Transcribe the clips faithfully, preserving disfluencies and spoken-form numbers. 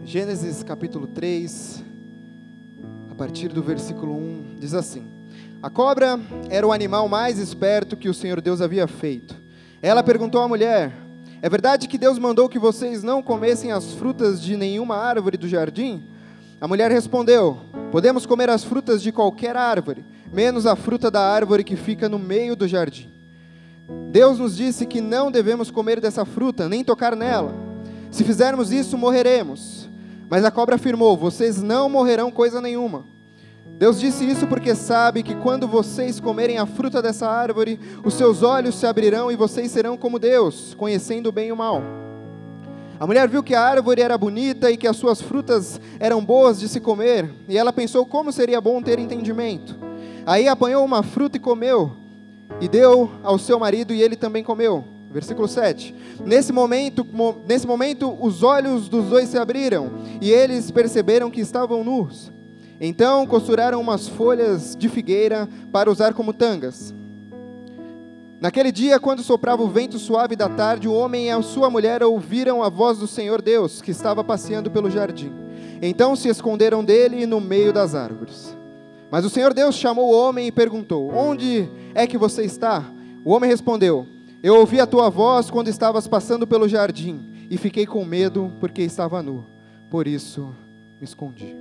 Gênesis capítulo três, a partir do versículo um, diz assim: A cobra era o animal mais esperto que o Senhor Deus havia feito. Ela perguntou à mulher: É verdade que Deus mandou que vocês não comessem as frutas de nenhuma árvore do jardim? A mulher respondeu: Podemos comer as frutas de qualquer árvore, menos a fruta da árvore que fica no meio do jardim. Deus nos disse que não devemos comer dessa fruta, nem tocar nela. Se fizermos isso, morreremos. Mas a cobra afirmou: Vocês não morrerão coisa nenhuma. Deus disse isso porque sabe que quando vocês comerem a fruta dessa árvore, os seus olhos se abrirão e vocês serão como Deus, conhecendo o bem e o mal. A mulher viu que a árvore era bonita e que as suas frutas eram boas de se comer, e ela pensou como seria bom ter entendimento. Aí apanhou uma fruta e comeu, e deu ao seu marido, e ele também comeu. Versículo sete. Nesse momento, nesse momento, os olhos dos dois se abriram, e eles perceberam que estavam nus. Então costuraram umas folhas de figueira para usar como tangas. Naquele dia, quando soprava o vento suave da tarde, o homem e a sua mulher ouviram a voz do Senhor Deus, que estava passeando pelo jardim. Então se esconderam dele no meio das árvores. Mas o Senhor Deus chamou o homem e perguntou: Onde é que você está? O homem respondeu: Eu ouvi a tua voz quando estavas passando pelo jardim, e fiquei com medo porque estava nu. Por isso me escondi.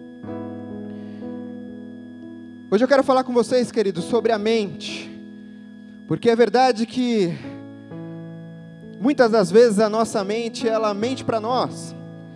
Hoje eu quero falar com vocês, queridos, sobre a mente. Porque é verdade que muitas das vezes a nossa mente, ela mente para nós.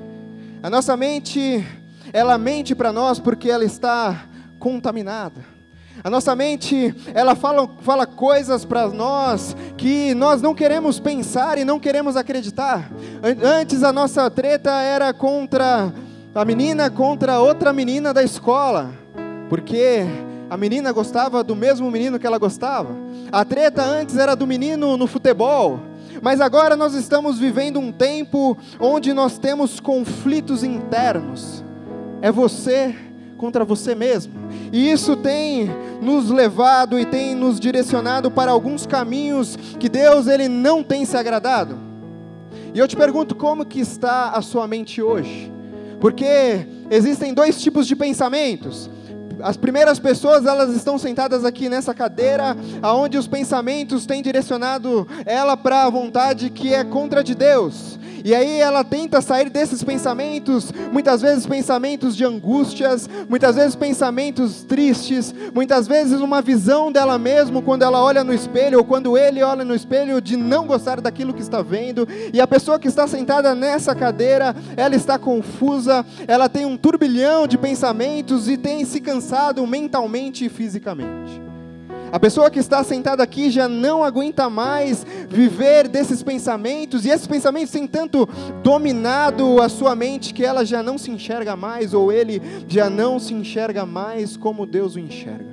A nossa mente, ela mente para nós porque ela está contaminada. A nossa mente, ela fala, fala coisas para nós que nós não queremos pensar e não queremos acreditar. Antes a nossa treta era contra a menina, contra outra menina da escola, porque a menina gostava do mesmo menino que ela gostava. A treta antes era do menino no futebol, mas agora nós estamos vivendo um tempo onde nós temos conflitos internos. É você contra você mesmo, e isso tem nos levado e tem nos direcionado para alguns caminhos que Deus ele não tem se agradado. E eu te pergunto, como que está a sua mente hoje? Porque existem dois tipos de pensamentos. As primeiras pessoas, elas estão sentadas aqui nessa cadeira, aonde os pensamentos têm direcionado ela para a vontade que é contra de Deus. E aí ela tenta sair desses pensamentos, muitas vezes pensamentos de angústias, muitas vezes pensamentos tristes, muitas vezes uma visão dela mesma quando ela olha no espelho, ou quando ele olha no espelho, de não gostar daquilo que está vendo. E a pessoa que está sentada nessa cadeira, ela está confusa, ela tem um turbilhão de pensamentos e tem se cansado mentalmente e fisicamente. A pessoa que está sentada aqui já não aguenta mais viver desses pensamentos, e esses pensamentos têm tanto dominado a sua mente que ela já não se enxerga mais, ou ele já não se enxerga mais como Deus o enxerga.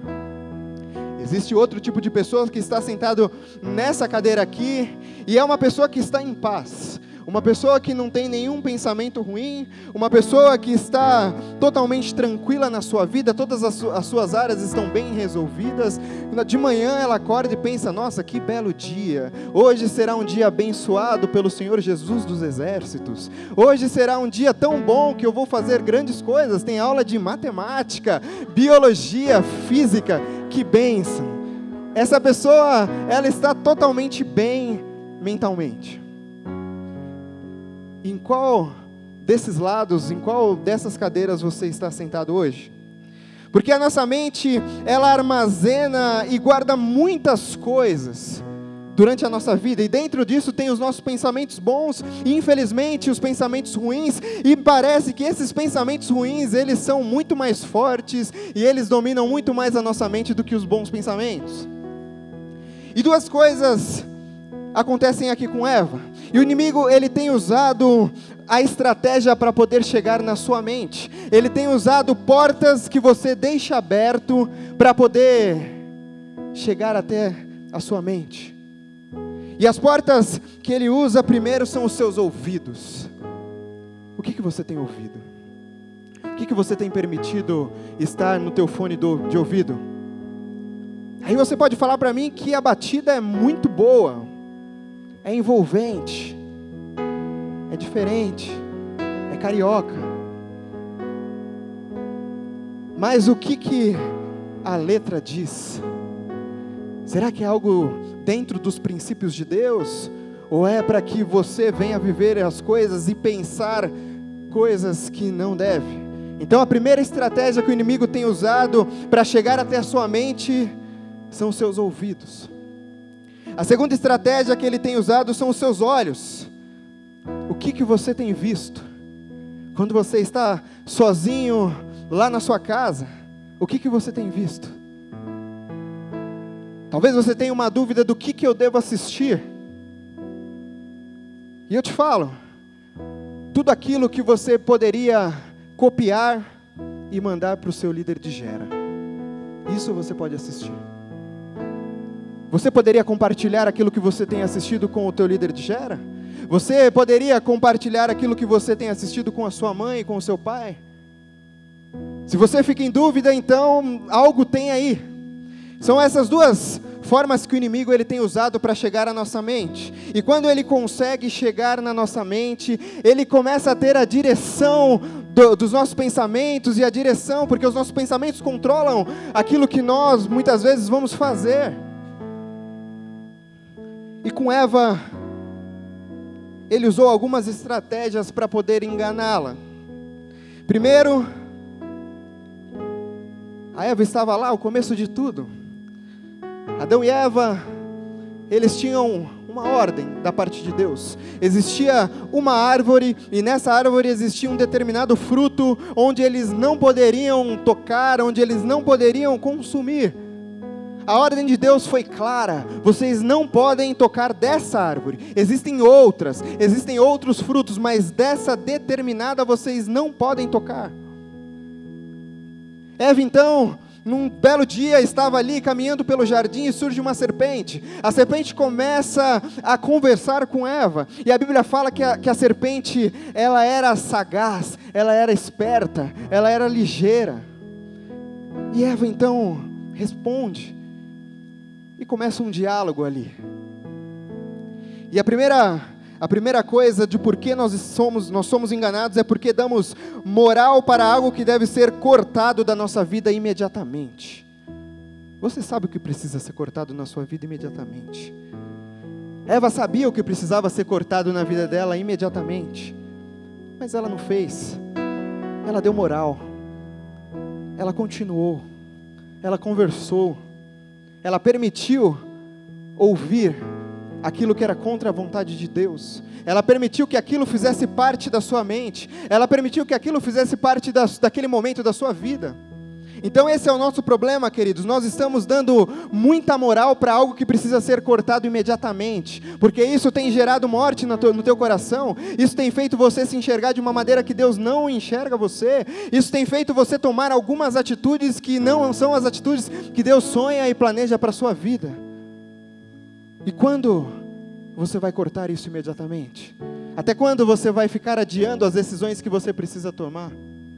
Existe outro tipo de pessoa que está sentado nessa cadeira aqui, e é uma pessoa que está em paz. Uma pessoa que não tem nenhum pensamento ruim, uma pessoa que está totalmente tranquila na sua vida, todas as, su- as suas áreas estão bem resolvidas. De manhã ela acorda e pensa: nossa, que belo dia, hoje será um dia abençoado pelo Senhor Jesus dos Exércitos, hoje será um dia tão bom que eu vou fazer grandes coisas, tem aula de matemática, biologia, física, que bênção. Essa pessoa, ela está totalmente bem mentalmente. Em qual desses lados, em qual dessas cadeiras você está sentado hoje? Porque a nossa mente, ela armazena e guarda muitas coisas durante a nossa vida, e dentro disso tem os nossos pensamentos bons, e infelizmente os pensamentos ruins, e parece que esses pensamentos ruins, eles são muito mais fortes, e eles dominam muito mais a nossa mente do que os bons pensamentos. E duas coisas acontecem aqui com Eva, e o inimigo, ele tem usado a estratégia para poder chegar na sua mente. Ele tem usado portas que você deixa aberto para poder chegar até a sua mente. E as portas que ele usa primeiro são os seus ouvidos. O que que você tem ouvido? O que que você tem permitido estar no teu fone do, de ouvido? Aí você pode falar para mim que a batida é muito boa, é envolvente, é diferente, é carioca. Mas o que que a letra diz? Será que é algo dentro dos princípios de Deus? Ou é para que você venha viver as coisas e pensar coisas que não deve? Então a primeira estratégia que o inimigo tem usado para chegar até a sua mente são os seus ouvidos. A segunda estratégia que ele tem usado são os seus olhos. O que que você tem visto? Quando você está sozinho lá na sua casa, o que que você tem visto? Talvez você tenha uma dúvida do que que eu devo assistir. E eu te falo, tudo aquilo que você poderia copiar e mandar para o seu líder de gera, isso você pode assistir. Você poderia compartilhar aquilo que você tem assistido com o teu líder de gera? Você poderia compartilhar aquilo que você tem assistido com a sua mãe, com o seu pai? Se você fica em dúvida, então algo tem aí. São essas duas formas que o inimigo ele tem usado para chegar à nossa mente. E quando ele consegue chegar na nossa mente, ele começa a ter a direção do, dos nossos pensamentos e a direção, porque os nossos pensamentos controlam aquilo que nós muitas vezes vamos fazer. E com Eva, ele usou algumas estratégias para poder enganá-la. Primeiro, a Eva estava lá, o começo de tudo. Adão e Eva, eles tinham uma ordem da parte de Deus. Existia uma árvore, e nessa árvore existia um determinado fruto, onde eles não poderiam tocar, onde eles não poderiam consumir. A ordem de Deus foi clara: vocês não podem tocar dessa árvore. Existem outras, existem outros frutos, mas dessa determinada vocês não podem tocar. Eva então, num belo dia, estava ali caminhando pelo jardim e surge uma serpente. A serpente começa a conversar com Eva, e a Bíblia fala que a, que a serpente, ela era sagaz, ela era esperta, ela era ligeira. E Eva então responde, e começa um diálogo ali. E a primeira, a primeira coisa de por que nós somos, nós somos enganados é porque damos moral para algo que deve ser cortado da nossa vida imediatamente. Você sabe o que precisa ser cortado na sua vida imediatamente. Eva sabia o que precisava ser cortado na vida dela imediatamente, mas ela não fez. Ela deu moral, ela continuou, ela conversou, ela permitiu ouvir aquilo que era contra a vontade de Deus. Ela permitiu que aquilo fizesse parte da sua mente. Ela permitiu que aquilo fizesse parte da, daquele momento da sua vida. Então esse é o nosso problema, queridos. Nós estamos dando muita moral para algo que precisa ser cortado imediatamente, porque isso tem gerado morte no teu, no teu coração. Isso tem feito você se enxergar de uma maneira que Deus não enxerga você. Isso tem feito você tomar algumas atitudes que não são as atitudes que Deus sonha e planeja para a sua vida. E quando você vai cortar isso imediatamente? Até quando você vai ficar adiando as decisões que você precisa tomar?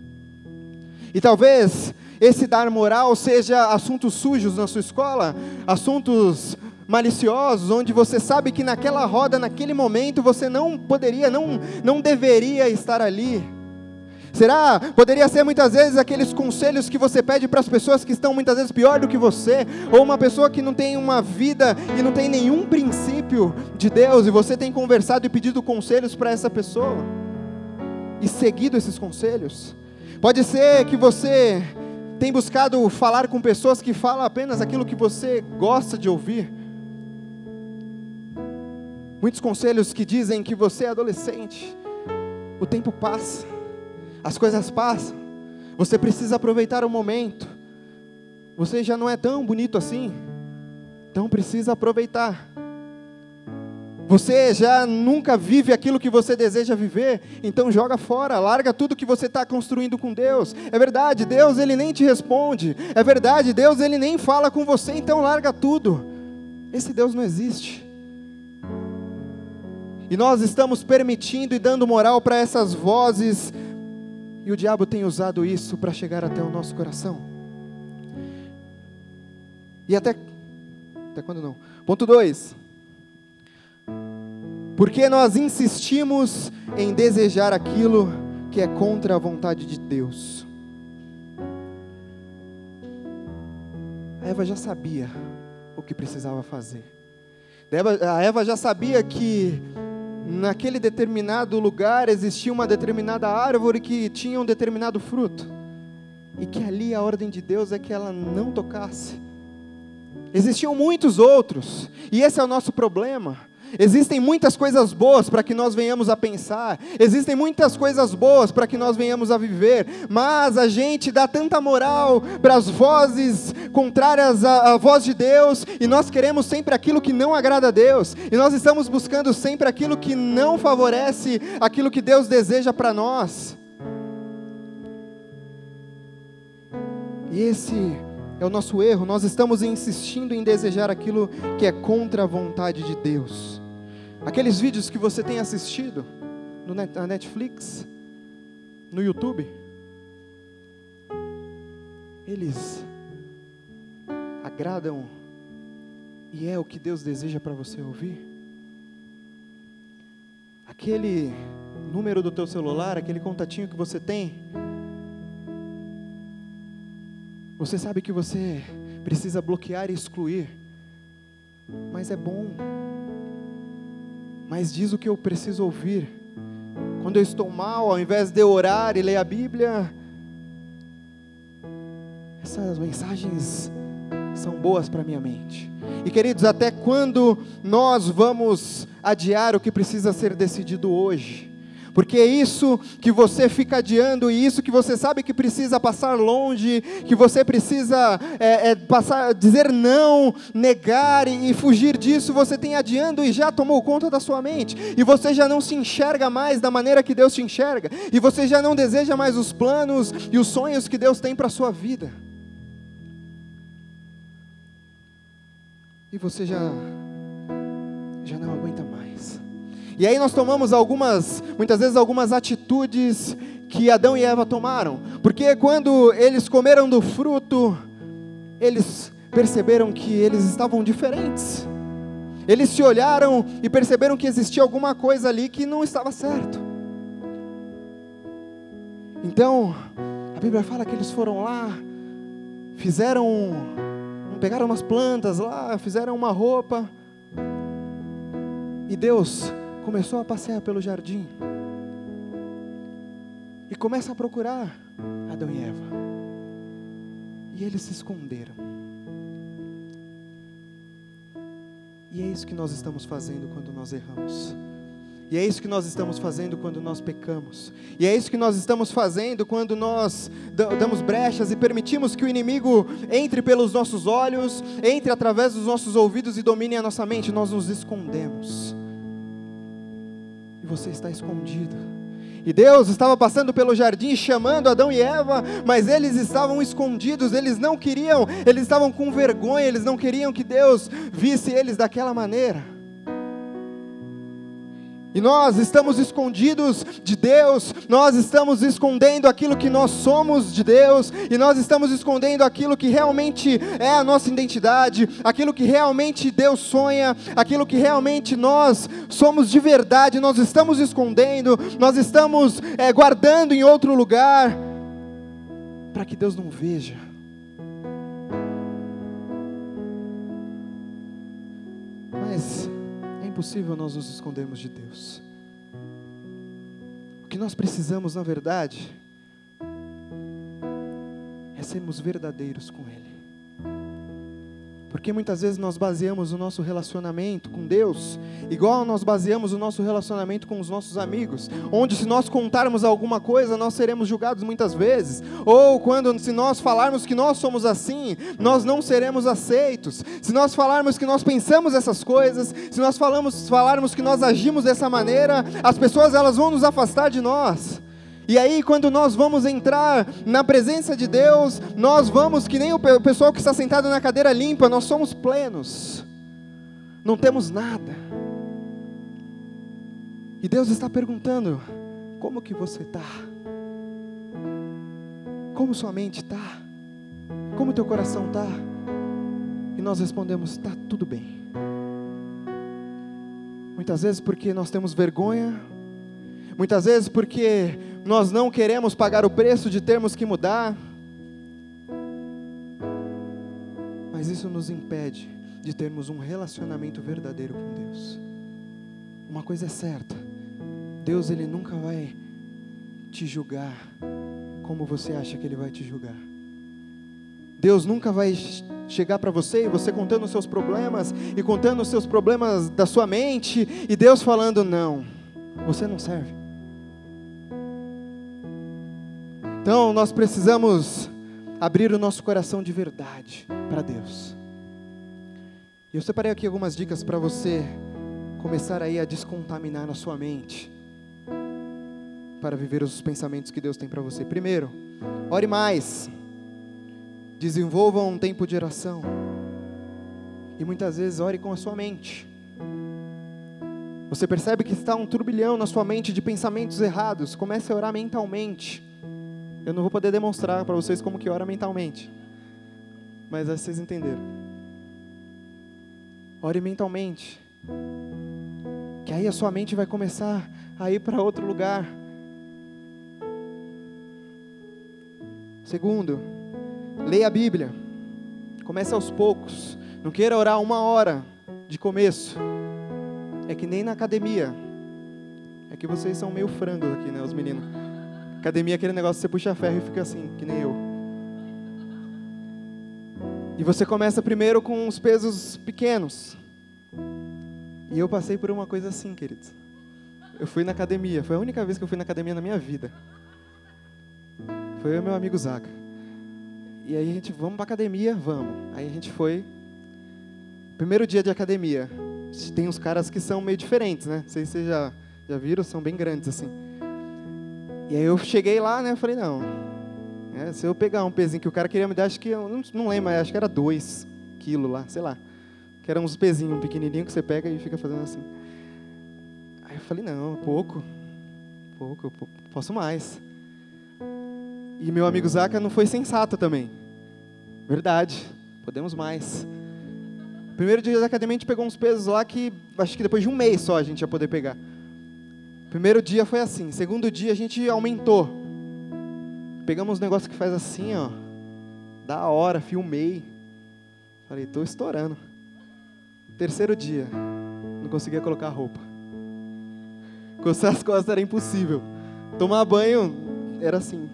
E talvez esse dar moral seja assuntos sujos na sua escola, assuntos maliciosos, onde você sabe que naquela roda, naquele momento, você não poderia, não, não deveria estar ali. Será? Poderia ser muitas vezes aqueles conselhos que você pede para as pessoas que estão muitas vezes pior do que você, ou uma pessoa que não tem uma vida e não tem nenhum princípio de Deus, e você tem conversado e pedido conselhos para essa pessoa, e seguido esses conselhos. Pode ser que você tem buscado falar com pessoas que falam apenas aquilo que você gosta de ouvir. Muitos conselhos que dizem que você é adolescente, o tempo passa, as coisas passam, você precisa aproveitar o momento, você já não é tão bonito assim, então precisa aproveitar. Você já nunca vive aquilo que você deseja viver, então joga fora, larga tudo que você está construindo com Deus. É verdade, Deus ele nem te responde, é verdade, Deus ele nem fala com você, então larga tudo. Esse Deus não existe. E nós estamos permitindo e dando moral para essas vozes, e o diabo tem usado isso para chegar até o nosso coração. E até, até quando não? Ponto dois. Porque nós insistimos em desejar aquilo que é contra a vontade de Deus. A Eva já sabia o que precisava fazer. A Eva já sabia que naquele determinado lugar existia uma determinada árvore que tinha um determinado fruto, e que ali a ordem de Deus é que ela não tocasse. Existiam muitos outros, e esse é o nosso problema. Existem muitas coisas boas para que nós venhamos a pensar, existem muitas coisas boas para que nós venhamos a viver, mas a gente dá tanta moral para as vozes contrárias à, à voz de Deus, e nós queremos sempre aquilo que não agrada a Deus, e nós estamos buscando sempre aquilo que não favorece aquilo que Deus deseja para nós. E esse é o nosso erro. Nós estamos insistindo em desejar aquilo que é contra a vontade de Deus. Aqueles vídeos que você tem assistido no net, na Netflix, no YouTube, eles agradam e é o que Deus deseja para você ouvir? Aquele número do teu celular, aquele contatinho que você tem, você sabe que você precisa bloquear e excluir, mas é bom. Mas diz o que eu preciso ouvir. Quando eu estou mal, ao invés de orar e ler a Bíblia, essas mensagens são boas para a minha mente. E queridos, até quando nós vamos adiar o que precisa ser decidido hoje? Porque é isso que você fica adiando, e isso que você sabe que precisa passar longe, que você precisa é, é, passar, dizer não, negar e, e fugir disso, você tem adiando e já tomou conta da sua mente, e você já não se enxerga mais da maneira que Deus te enxerga, e você já não deseja mais os planos e os sonhos que Deus tem para a sua vida, e você já, já não aguenta mais. E aí nós tomamos algumas, muitas vezes algumas atitudes que Adão e Eva tomaram, porque quando eles comeram do fruto, eles perceberam que eles estavam diferentes, eles se olharam e perceberam que existia alguma coisa ali que não estava certo. Então, a Bíblia fala que eles foram lá, fizeram, pegaram umas plantas lá, fizeram uma roupa, e Deus começou a passear pelo jardim, e começa a procurar Adão e Eva, e eles se esconderam. E é isso que nós estamos fazendo quando nós erramos, e é isso que nós estamos fazendo quando nós pecamos, e é isso que nós estamos fazendo quando nós damos brechas e permitimos que o inimigo entre pelos nossos olhos, entre através dos nossos ouvidos e domine a nossa mente. Nós nos escondemos, e você está escondido, e Deus estava passando pelo jardim chamando Adão e Eva, mas eles estavam escondidos, eles não queriam, eles estavam com vergonha, eles não queriam que Deus visse eles daquela maneira. E nós estamos escondidos de Deus, nós estamos escondendo aquilo que nós somos de Deus, e nós estamos escondendo aquilo que realmente é a nossa identidade, aquilo que realmente Deus sonha, aquilo que realmente nós somos de verdade. Nós estamos escondendo, nós estamos é, guardando em outro lugar, para que Deus não veja. Mas é impossível nós nos escondermos de Deus. O que nós precisamos, na verdade, é sermos verdadeiros com Ele. Porque muitas vezes nós baseamos o nosso relacionamento com Deus igual nós baseamos o nosso relacionamento com os nossos amigos, onde se nós contarmos alguma coisa, nós seremos julgados muitas vezes, ou quando se nós falarmos que nós somos assim, nós não seremos aceitos. Se nós falarmos que nós pensamos essas coisas, se nós falamos, falarmos que nós agimos dessa maneira, as pessoas elas vão nos afastar de nós. E aí quando nós vamos entrar na presença de Deus, nós vamos que nem o pessoal que está sentado na cadeira limpa, nós somos plenos, não temos nada. E Deus está perguntando, como que você está? Como sua mente está? Como teu coração está? E nós respondemos, está tudo bem. Muitas vezes porque nós temos vergonha, muitas vezes porque nós não queremos pagar o preço de termos que mudar, mas mas isso nos impede de termos um relacionamento verdadeiro com Deus. Uma coisa é certa, Deus ele nunca vai te julgar como você acha que Ele vai te julgar. Deus nunca vai chegar para você e você contando os seus problemas e contando os seus problemas da sua mente e Deus falando, não, você não serve. Então nós precisamos abrir o nosso coração de verdade para Deus. E eu separei aqui algumas dicas para você começar aí a descontaminar a sua mente para viver os pensamentos que Deus tem para você. Primeiro, ore mais. Desenvolva um tempo de oração. E muitas vezes ore com a sua mente. Você percebe que está um turbilhão na sua mente de pensamentos errados. Comece a orar mentalmente. Eu não vou poder demonstrar para vocês como que ora mentalmente. Mas vocês entenderam. Ore mentalmente. Que aí a sua mente vai começar a ir para outro lugar. Segundo, leia a Bíblia. Comece aos poucos. Não queira orar uma hora de começo. É que nem na academia. É que vocês são meio frangos aqui, né, os meninos. Academia é aquele negócio que você puxa ferro e fica assim, que nem eu. E você começa primeiro com os pesos pequenos. E eu passei por uma coisa assim, queridos. Eu fui na academia. Foi a única vez que eu fui na academia na minha vida. Foi eu e meu amigo Zaca. E aí a gente, vamos pra academia? Vamos. Aí a gente foi. Primeiro dia de academia. Tem uns caras que são meio diferentes, né? Não sei se vocês já, já viram, são bem grandes assim. E aí eu cheguei lá, né? Eu falei, não. É, se eu pegar um pezinho que o cara queria me dar, acho que, eu não, não lembro, acho que era dois quilos lá, sei lá. Que eram uns pezinhos pequenininhos que você pega e fica fazendo assim. Aí eu falei, não, pouco. Pouco, eu posso mais. E meu amigo Zaca não foi sensato também. Verdade, podemos mais. Primeiro dia da academia a gente pegou uns pesos lá que acho que depois de um mês só a gente ia poder pegar. Primeiro dia foi assim, segundo dia a gente aumentou. Pegamos uns negócios que faz assim, ó. Da hora, filmei. Falei, tô estourando. Terceiro dia, não conseguia colocar a roupa. Coçar as costas era impossível. Tomar banho era assim.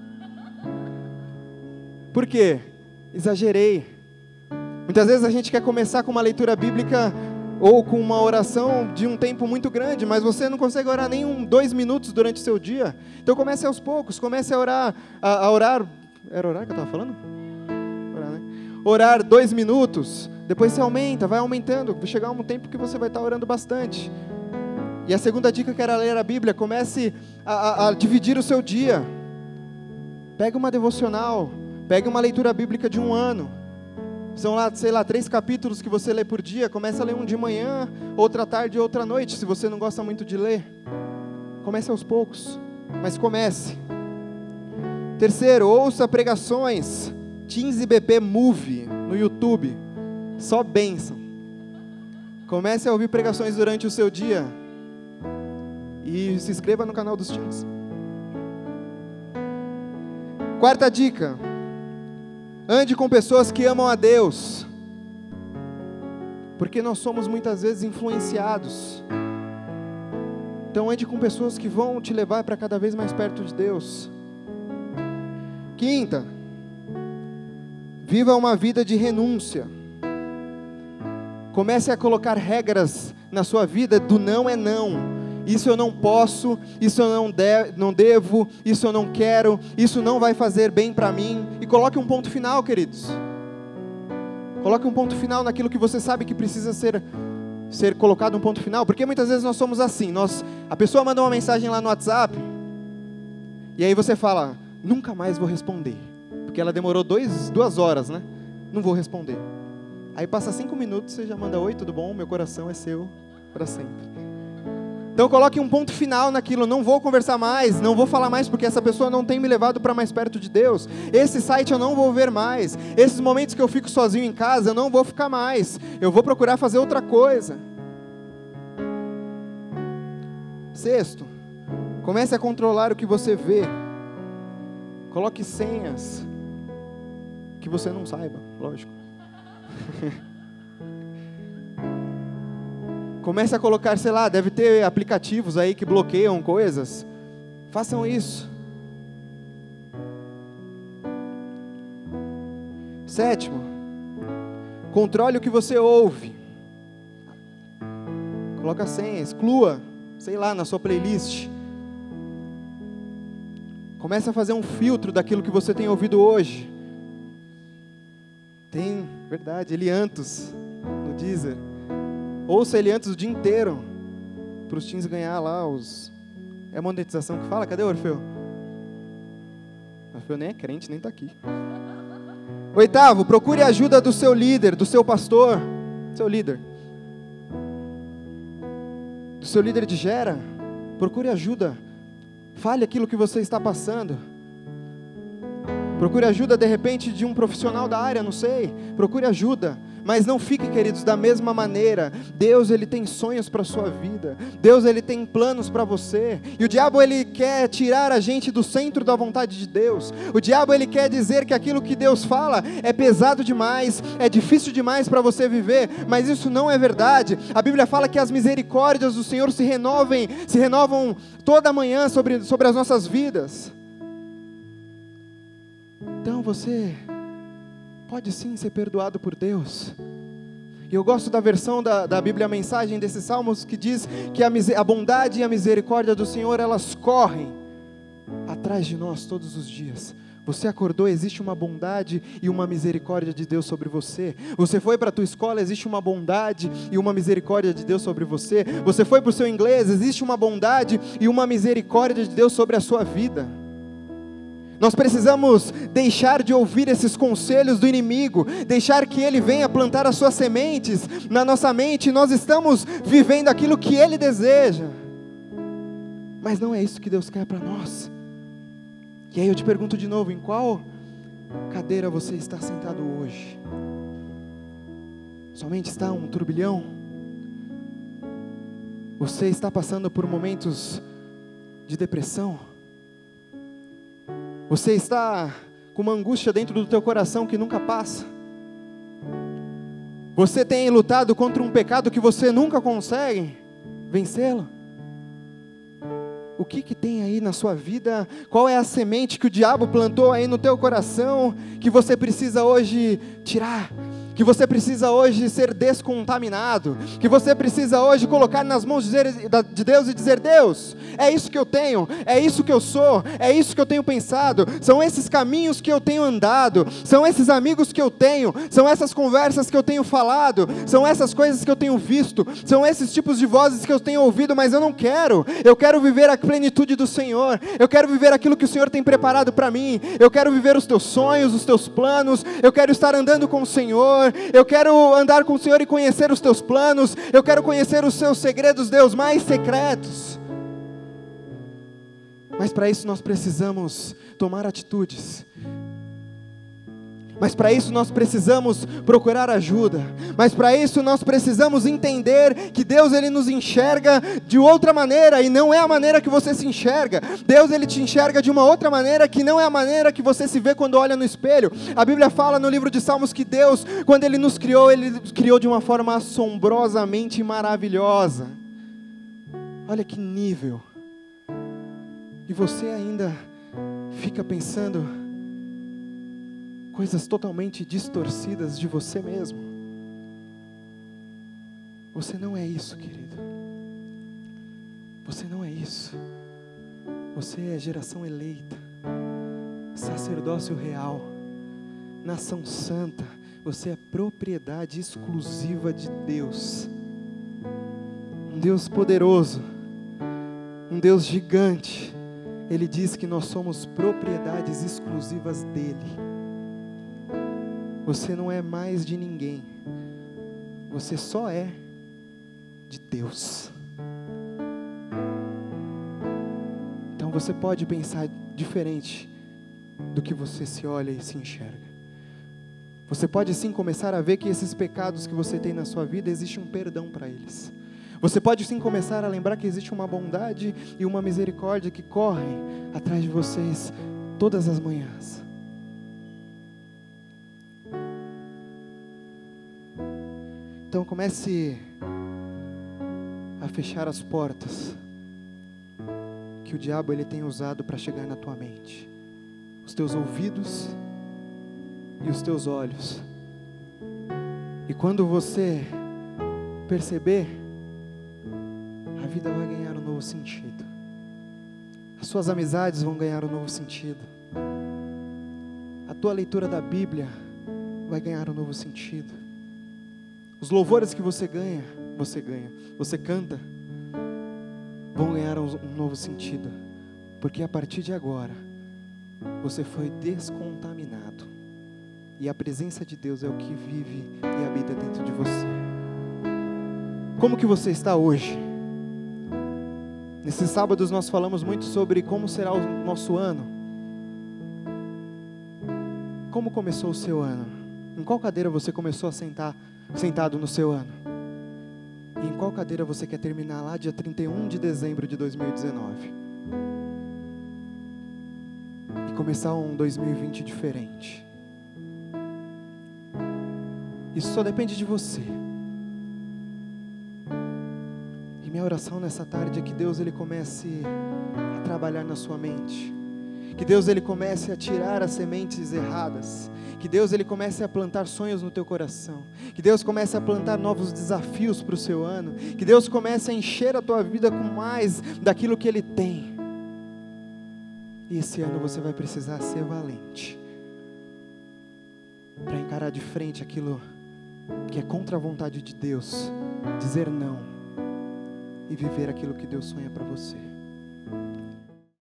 Por quê? Exagerei. Muitas vezes a gente quer começar com uma leitura bíblica ou com uma oração de um tempo muito grande, mas você não consegue orar nem um, dois minutos durante o seu dia. Então comece aos poucos, comece a orar, a, a orar, era orar que eu estava falando? Orar, né? Orar dois minutos, depois você aumenta, vai aumentando, vai chegar um tempo que você vai estar orando bastante. E a segunda dica que era ler a Bíblia, comece a, a, a dividir o seu dia. Pega uma devocional, pega uma leitura bíblica de um ano. São lá, sei lá, três capítulos que você lê por dia. Começa a ler um de manhã, outra tarde e outra noite, se você não gosta muito de ler. Comece aos poucos, mas comece. Terceiro, ouça pregações. Teens I B P Movie no YouTube. Só bênção. Comece a ouvir pregações durante o seu dia. E se inscreva no canal dos Teens. Quarta dica. Ande com pessoas que amam a Deus, porque nós somos muitas vezes influenciados. Então ande com pessoas que vão te levar para cada vez mais perto de Deus. Quinta, viva uma vida de renúncia. Comece a colocar regras na sua vida do não é não. Isso eu não posso, isso eu não, de, não devo, isso eu não quero, isso não vai fazer bem para mim. E coloque um ponto final, queridos. Coloque um ponto final naquilo que você sabe que precisa ser, ser colocado um ponto final. Porque muitas vezes nós somos assim, nós, a pessoa manda uma mensagem lá no WhatsApp, e aí você fala, nunca mais vou responder. Porque ela demorou dois, duas horas, né? Não vou responder. Aí passa cinco minutos, você já manda, oi, tudo bom? Meu coração é seu para sempre. Então coloque um ponto final naquilo, não vou conversar mais, não vou falar mais porque essa pessoa não tem me levado para mais perto de Deus. Esse site eu não vou ver mais. Esses momentos que eu fico sozinho em casa, eu não vou ficar mais. Eu vou procurar fazer outra coisa. Sexto, comece a controlar o que você vê. Coloque senhas que você não saiba, lógico. Comece a colocar, sei lá, deve ter aplicativos aí que bloqueiam coisas. Façam isso. Sétimo, controle o que você ouve. Coloca a senha, exclua, sei lá, na sua playlist. Comece a fazer um filtro daquilo que você tem ouvido hoje. Tem, verdade, Eliantos no Deezer. Ouça Eliantos o dia inteiro, para os teens ganhar lá os... É a monetização que fala? Cadê o Orfeu? O Orfeu nem é crente, nem está aqui. Oitavo, procure a ajuda do seu líder, do seu pastor, seu líder. Do seu líder de gera. Procure ajuda. Fale aquilo que você está passando. Procure ajuda de repente de um profissional da área, não sei. Procure ajuda. Mas não fique, queridos, da mesma maneira. Deus, Ele tem sonhos para a sua vida. Deus, Ele tem planos para você. E o diabo, ele quer tirar a gente do centro da vontade de Deus. O diabo, ele quer dizer que aquilo que Deus fala é pesado demais, é difícil demais para você viver. Mas isso não é verdade. A Bíblia fala que as misericórdias do Senhor se renovem, se renovam toda manhã sobre, sobre as nossas vidas. Então você pode sim ser perdoado por Deus. E eu gosto da versão da, da Bíblia, a mensagem desses salmos, que diz que a, a bondade e a misericórdia do Senhor, elas correm atrás de nós todos os dias. Você acordou, existe uma bondade e uma misericórdia de Deus sobre você. Você foi para a tua escola, existe uma bondade e uma misericórdia de Deus sobre você. Você foi para o seu inglês, existe uma bondade e uma misericórdia de Deus sobre a sua vida. Nós precisamos deixar de ouvir esses conselhos do inimigo, deixar que ele venha plantar as suas sementes na nossa mente. Nós estamos vivendo aquilo que ele deseja, mas não é isso que Deus quer para nós. E aí eu te pergunto de novo, em qual cadeira você está sentado hoje? Somente está um turbilhão? Você está passando por momentos de depressão? Você está com uma angústia dentro do teu coração que nunca passa? Você tem lutado contra um pecado que você nunca consegue vencê-lo? O que que tem aí na sua vida? Qual é a semente que o diabo plantou aí no teu coração que você precisa hoje tirar? Que você precisa hoje ser descontaminado, que você precisa hoje colocar nas mãos de Deus e dizer: Deus, é isso que eu tenho, é isso que eu sou, é isso que eu tenho pensado, são esses caminhos que eu tenho andado, são esses amigos que eu tenho, são essas conversas que eu tenho falado, são essas coisas que eu tenho visto, são esses tipos de vozes que eu tenho ouvido, mas eu não quero. Eu quero viver a plenitude do Senhor, eu quero viver aquilo que o Senhor tem preparado para mim, eu quero viver os teus sonhos, os teus planos, eu quero estar andando com o Senhor, eu quero andar com o Senhor e conhecer os teus planos, eu quero conhecer os seus segredos, Deus, mais secretos. Mas para isso nós precisamos tomar atitudes. Mas para isso nós precisamos procurar ajuda. Mas para isso nós precisamos entender que Deus, Ele nos enxerga de outra maneira, e não é a maneira que você se enxerga. Deus, Ele te enxerga de uma outra maneira, que não é a maneira que você se vê quando olha no espelho. A Bíblia fala no livro de Salmos que Deus, quando Ele nos criou, Ele nos criou de uma forma assombrosamente maravilhosa. Olha que nível. E você ainda fica pensando coisas totalmente distorcidas de você mesmo. Você não é isso, querido. Você não é isso. Você é geração eleita, sacerdócio real, nação santa. Você é propriedade exclusiva de Deus. Um Deus poderoso, um Deus gigante. Ele diz que nós somos propriedades exclusivas dEle. Você não é mais de ninguém. Você só é de Deus. Então você pode pensar diferente do que você se olha e se enxerga. Você pode sim começar a ver que esses pecados que você tem na sua vida, existe um perdão para eles. Você pode sim começar a lembrar que existe uma bondade e uma misericórdia que correm atrás de vocês todas as manhãs. coração, comece a fechar as portas que o diabo ele tem usado para chegar na tua mente, os teus ouvidos e os teus olhos. E quando você perceber, a vida vai ganhar um novo sentido. As suas amizades vão ganhar um novo sentido. A tua leitura da Bíblia vai ganhar um novo sentido. Os louvores que você ganha, você ganha, você canta, vão ganhar um, um novo sentido. Porque a partir de agora, você foi descontaminado. E a presença de Deus é o que vive e habita dentro de você. Como que você está hoje? Nesses sábados nós falamos muito sobre como será o nosso ano. Como começou o seu ano? Em qual cadeira você começou a sentar, sentado no seu ano? E em qual cadeira você quer terminar lá dia trinta e um de dezembro de dois mil e dezenove? E começar um dois mil e vinte diferente. Isso só depende de você. E minha oração nessa tarde é que Deus ele comece a trabalhar na sua mente. Que Deus ele comece a tirar as sementes erradas. Que Deus ele comece a plantar sonhos no teu coração. Que Deus comece a plantar novos desafios para o seu ano. Que Deus comece a encher a tua vida com mais daquilo que Ele tem. E esse ano você vai precisar ser valente para encarar de frente aquilo que é contra a vontade de Deus, dizer não e viver aquilo que Deus sonha para você.